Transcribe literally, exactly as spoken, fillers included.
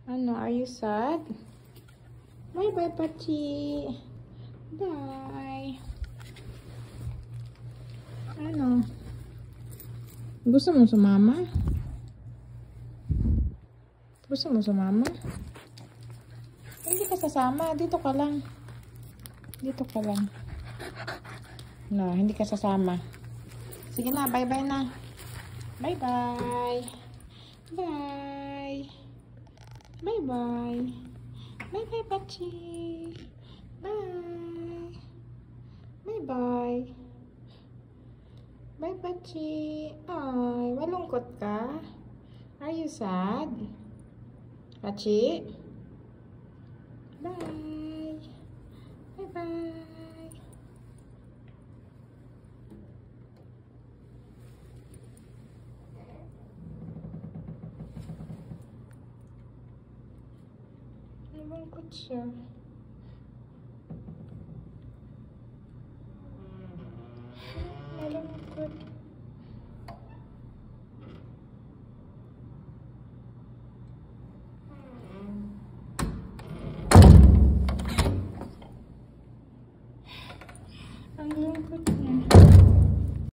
Ano, are you sad? Bye-bye, Pachi. Bye. Ano? Gusto mo sumama? Gusto mo sumama? Hindi ka sasama. Dito ka lang. Dito ka lang. No, hindi ka sasama. Sige na, bye-bye na. Bye-bye. Bye. Bye-bye. Bye-bye, Pachi. Bye. Bye-bye. Bye, Pachi. Ay, malungkot ka? Are you sad? Pachi? Bye. Bye-bye. Malungkot siya. Malungkot.